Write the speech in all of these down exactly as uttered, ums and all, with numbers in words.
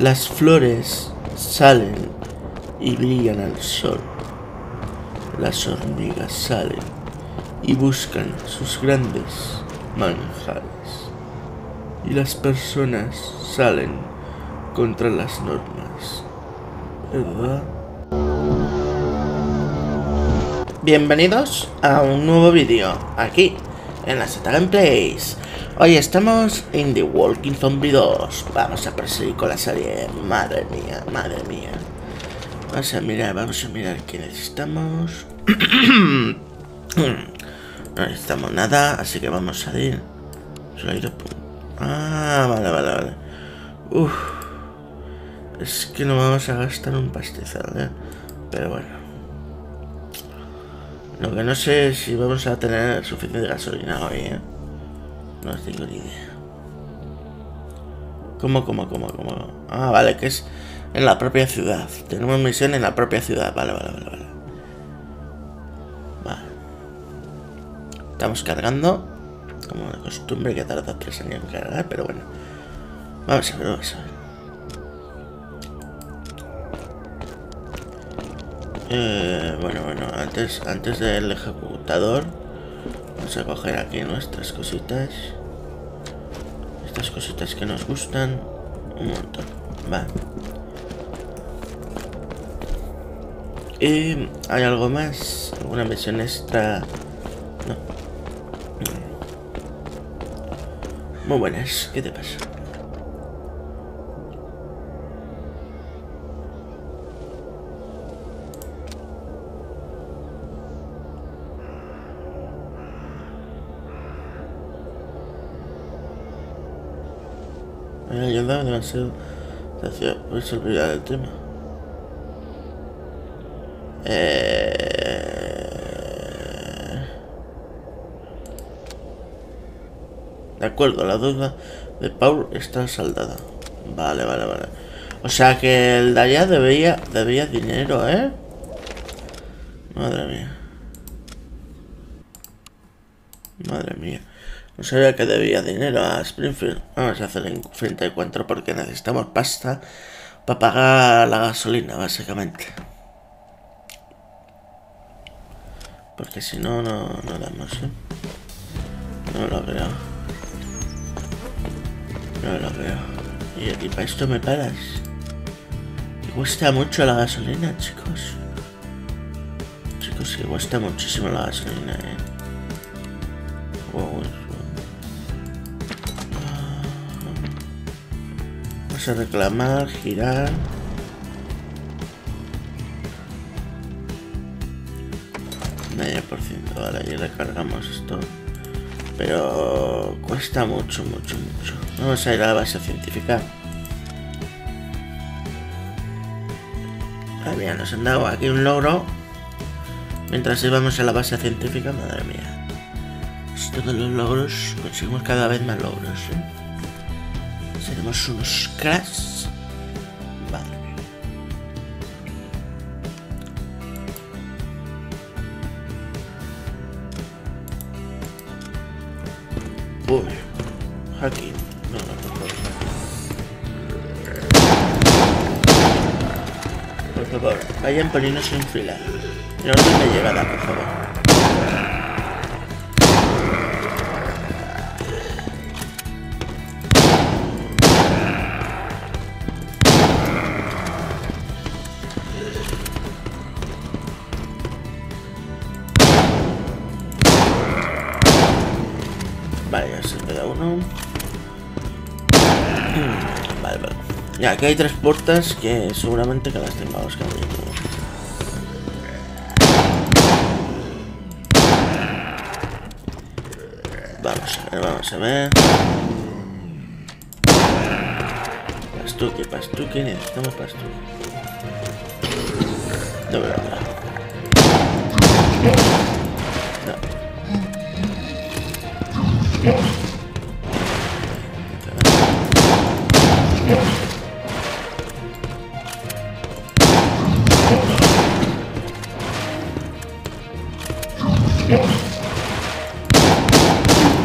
Las flores salen y brillan al sol. Las hormigas salen y buscan sus grandes manjares. Y las personas salen contra las normas, ¿verdad? Bienvenidos a un nuevo vídeo aquí en la Z Gameplays. Hoy estamos en The Walking Zombie dos. Vamos a perseguir con la serie. Madre mía, madre mía. Vamos a mirar, vamos a mirar qué necesitamos. No necesitamos nada, así que vamos a ir. Solo ir a... Ah, vale, vale, vale. Uf. Es que no vamos a gastar un pastizal, ¿eh? Pero bueno. Lo que no sé es si vamos a tener suficiente gasolina hoy, ¿eh? No tengo ni idea. ¿Cómo, cómo, cómo, cómo? Ah, vale, que es en la propia ciudad. Tenemos misión en la propia ciudad. Vale, vale, vale, vale. Vale. Estamos cargando. Como de costumbre, que tarda tres años en cargar, pero bueno. Vamos a ver, vamos a ver. Eh, bueno, bueno, antes, antes del ejecutador, vamos a coger aquí nuestras cositas. Estas cositas que nos gustan un montón. Va. ¿Y hay algo más? ¿Alguna misión extra? No. Muy buenas. ¿Qué te pasa? Me ha ayudado demasiado. Puedes olvidar el tema. Eh... De acuerdo, la duda de Paul está saldada. Vale, vale, vale. O sea que el de allá debía, debía dinero, ¿eh? Madre mía. Madre mía. No sabía que debía dinero a Springfield. Vamos a hacer en frente de encuentro porque necesitamos pasta para pagar la gasolina, básicamente. Porque si no, no, no damos, ¿eh? No lo veo. No lo veo. Y, y para esto me paras. Y cuesta mucho la gasolina, chicos. Chicos, que cuesta muchísimo la gasolina, ¿eh? Wow. Vamos a reclamar, girar. Medio por ciento, vale, y recargamos esto. Pero cuesta mucho, mucho, mucho. Vamos a ir a la base científica. Ah, mira, nos han dado aquí un logro. Mientras íbamos a la base científica, madre mía. Todos los logros, conseguimos cada vez más logros, ¿eh? Seremos unos cracks. Madre mía. Uy, hacking. No, no, por favor. Por favor, vayan poniéndose en fila. En orden de llegada, por favor. Vale, ya se queda uno. Vale, vale. Ya, aquí hay tres puertas que seguramente que las tengamos que abrir. Vamos a ver, vamos a ver. Pastuque, pastuque, necesitamos pastuque. No, no, no.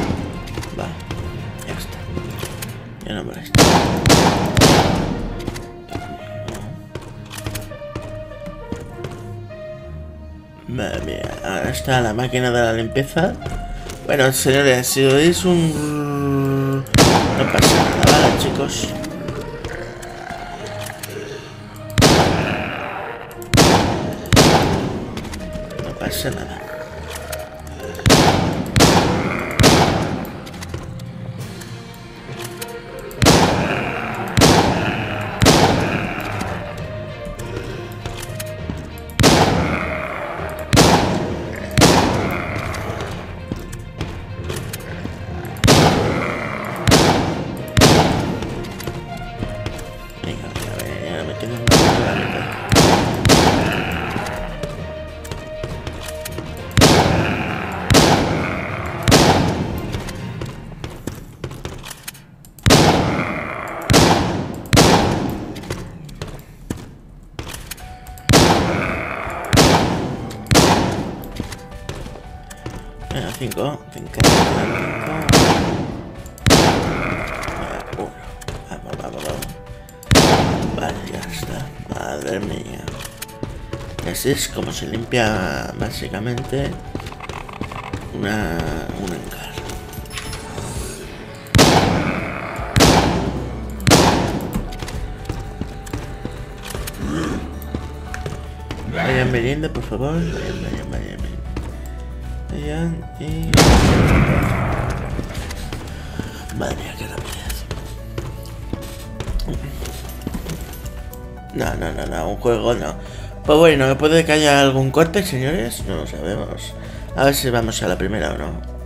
Va, ya está. Ya no molesta. Madre mía, ahora está la máquina de la limpieza. Bueno, señores, si oís un... no pasa nada, ¿vale, chicos? No pasa nada. cinco, cinco, cinco. Uno. Vamos, vamos, vamos. Vale, ya está. Madre mía. Así es como se limpia básicamente una, un hangar. Vayan viniendo, por favor. Vayan, vayan, vayan. Vayan y... madre mía, qué rapidez. No, no, no, no, un juego no. Pues bueno, ¿puede que haya algún corte, señores? No lo sabemos. A ver si vamos a la primera o no.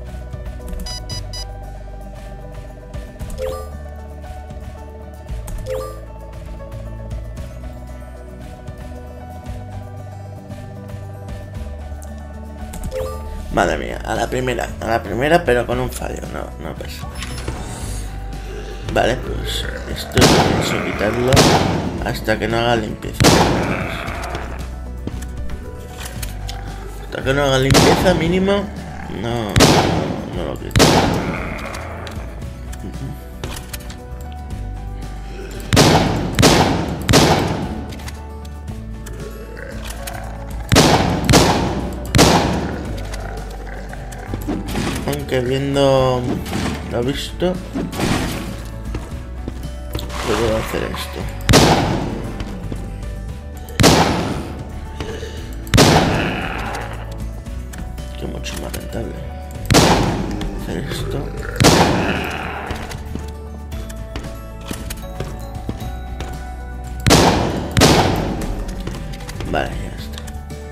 Madre mía, a la primera, a la primera, pero con un fallo, no, no pasa. Vale, pues esto pienso quitarlo hasta que no haga limpieza. Hasta que no haga limpieza mínimo, no, no, no lo quito. Aunque viendo lo visto, puedo hacer esto. Que mucho más rentable hacer esto. Vale, ya está.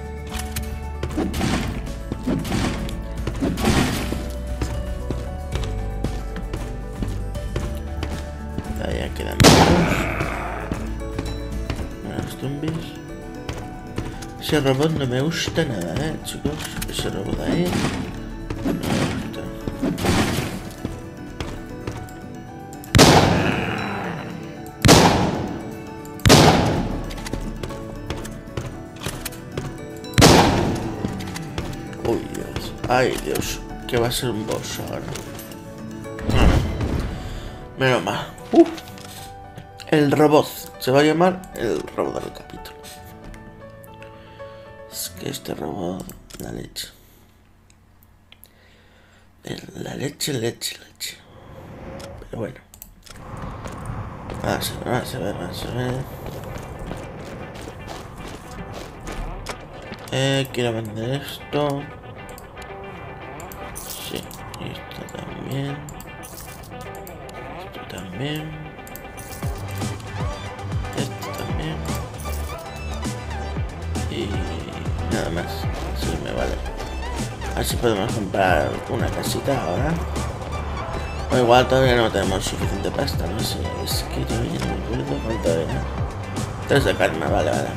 Ya quedan menos. Los zombies. Ese robot no me gusta nada, eh, chicos. Ese robot ahí no me gusta. Uy, Dios. Ay, Dios. Que va a ser un boss ahora. Menos mal. Uh, el robot. Se va a llamar el robot del capítulo. Es que este robot, la leche. La leche, leche, leche. Pero bueno. Vamos a ver, vamos a ver, vamos a ver. Eh, quiero vender esto. Sí, y esto también. También. Esto también. Y nada más. Así me vale. Así podemos comprar una casita ahora. O igual todavía no tenemos suficiente pasta. No sé. Es que todavía no me acuerdo cuánto era. Tres de karma. Vale, vale.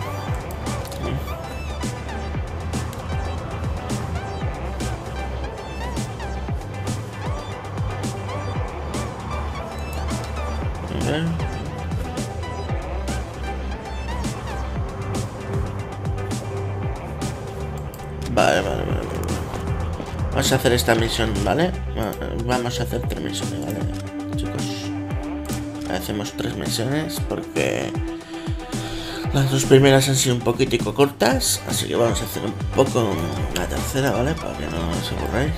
Vale, vale, vale, vale. Vamos a hacer esta misión, ¿vale? Vamos a hacer tres misiones, ¿vale? Chicos. Hacemos tres misiones porque Las dos primeras han sido un poquitico cortas, así que vamos a hacer un poco la tercera, ¿vale? Para que no os aburráis.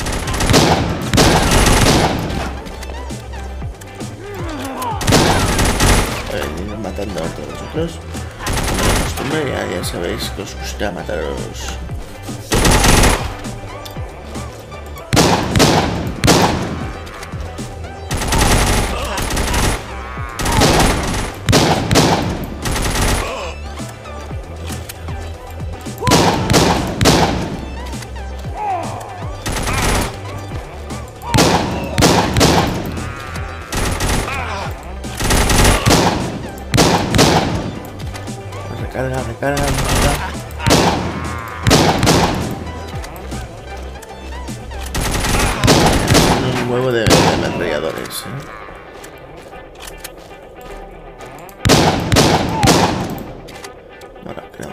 Venid matando a todos vosotros. Como de costumbre, ya, ya sabéis que os gusta mataros. Recarga, recarga, recarga. Un huevo de, de ametralladores, ¿eh? Bueno, creo.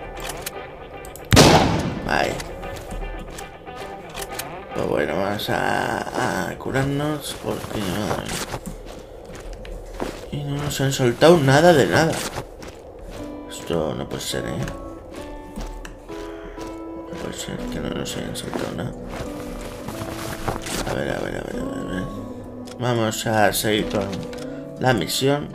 Ahí. Pues bueno, vamos a, a curarnos porque... Y no nos han soltado nada de nada. Esto no puede ser, ¿eh? No puede ser que no nos hayan soltado nada. A ver, a ver, a ver, a ver, a ver. Vamos a seguir con la misión.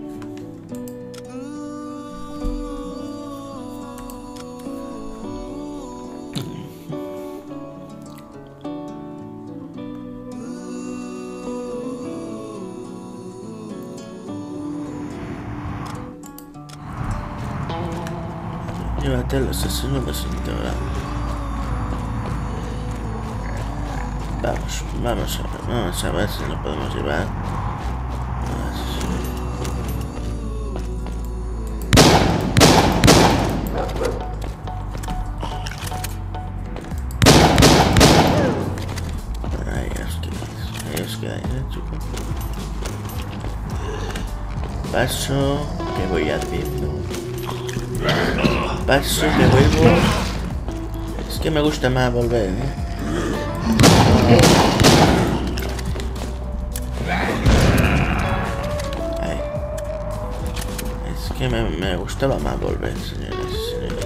Llévate al asesino desintegrado. Vamos, vamos a ver, vamos a ver si lo podemos llevar. Ahí os quedáis, ahí os quedáis, ¿eh, chicos? Paso que voy haciendo. Paso que vuelvo. Es que me gusta más volver, ¿eh? Ahí. Es que me, me gustaba más volver, señores y señores.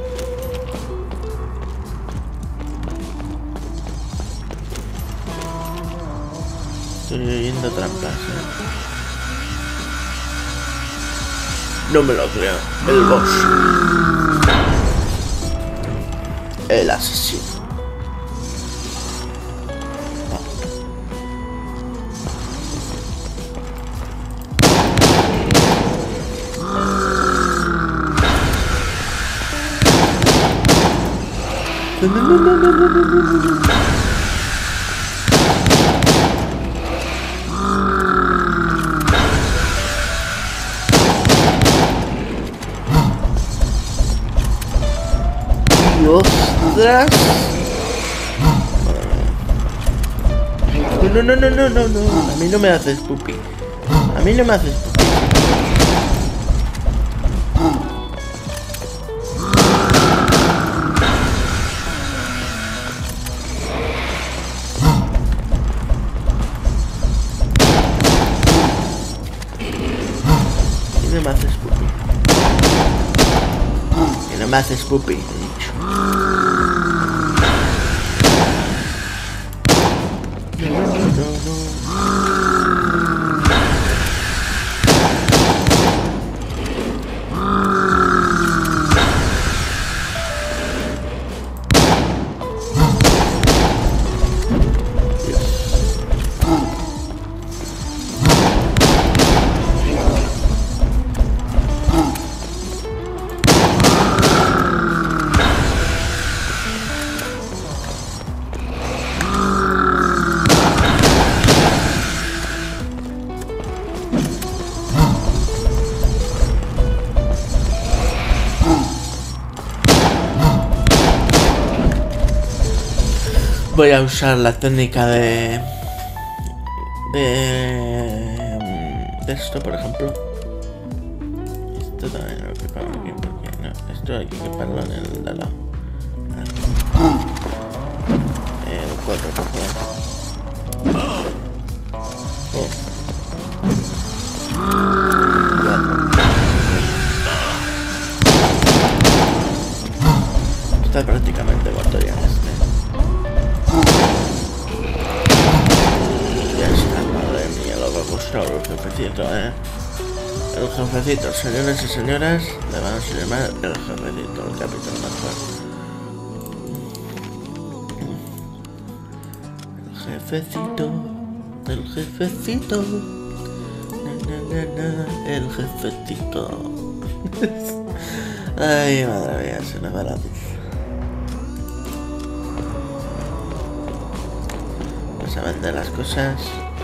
Estoy oyendo trampas, ¿eh? No me lo creo. El boss. El asesino. No, no, no, no, no, no, no, no. ¡Ostras! No, no, no, no, no, no. A mí no me haces pupi. A mí no me haces pupi. Y no me haces pupi. Y no me haces pupi, he dicho. No, no, no, no. Voy a usar la técnica de... De... De esto, por ejemplo. Esto también lo preparo aquí, porque no, esto hay que equiparlo en el de al lado. El cuatro, por favor. Oh. cuatro. está prácticamente muerto ya este. Ya está, madre mía, lo que ha costado el jefecito, eh. El jefecito, señores y señoras, le vamos a llamar el jefecito, el capitán mejor. El jefecito, el jefecito, na, na, na, na, el jefecito. Ay, madre mía, se me va la luz. Vamos a vender las cosas.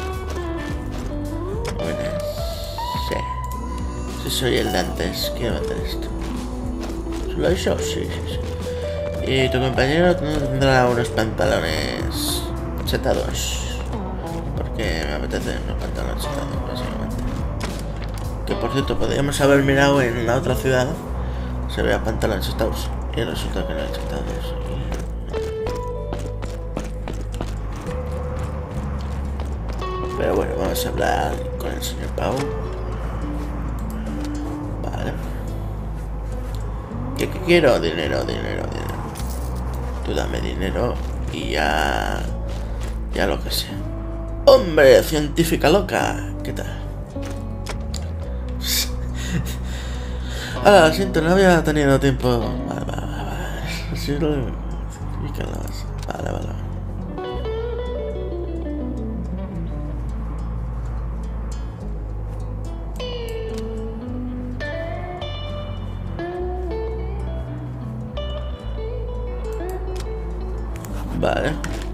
Buenas. Sí. Si soy el de antes, quiero vender esto. ¿Solo eso? Sí, sí, sí. Y tu compañero tendrá unos pantalones setados. Porque me apetece unos pantalones setados, básicamente. Que por cierto, podríamos haber mirado en la otra ciudad. Se vea pantalones setados. Y resulta que no hay setados. Pero bueno, vamos a hablar con el señor Pau. Vale. ¿Qué, qué quiero? Dinero, dinero, dinero. Tú dame dinero y ya... Ya lo que sea. ¡Hombre! Científica loca. ¿Qué tal? Ah, lo siento, no había tenido tiempo. Vale, vale, vale. Sí, lo... Científica loca. Vale, vale. Vale.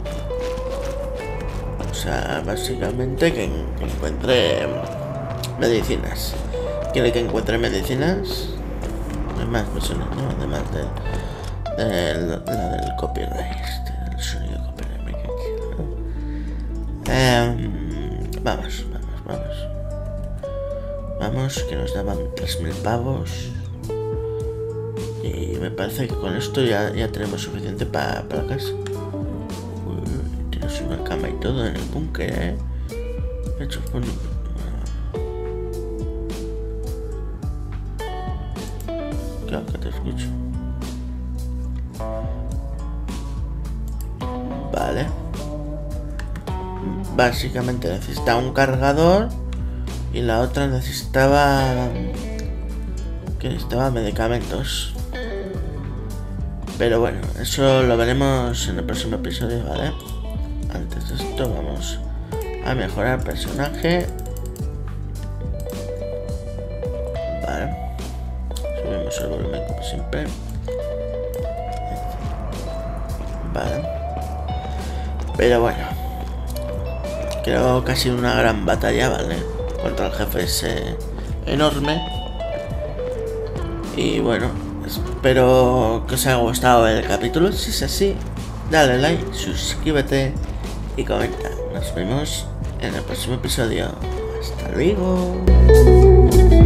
O sea, básicamente que, que encuentre medicinas. Quiere que encuentre medicinas. Hay más personas, ¿no? Además de, de la, la del copyright. El sonido copyright. Me quedo, ¿no? eh, vamos, vamos, vamos. Vamos, que nos daban tres mil pavos. Y me parece que con esto ya, ya tenemos suficiente para pa la casa. Una cama y todo en el búnker, eh. Hecho con... Claro que te escucho. Vale. Básicamente necesitaba un cargador y la otra necesitaba... que necesitaba medicamentos. Pero bueno, eso lo veremos en el próximo episodio, ¿vale? Antes de esto vamos a mejorar el personaje. Vale. Subimos el volumen como siempre. Vale. Pero bueno. Creo que ha sido una gran batalla, ¿vale? Contra el jefe ese enorme. Y bueno, espero que os haya gustado el capítulo. Si es así, dale like, suscríbete y comenta. Nos vemos en el próximo episodio. Hasta luego.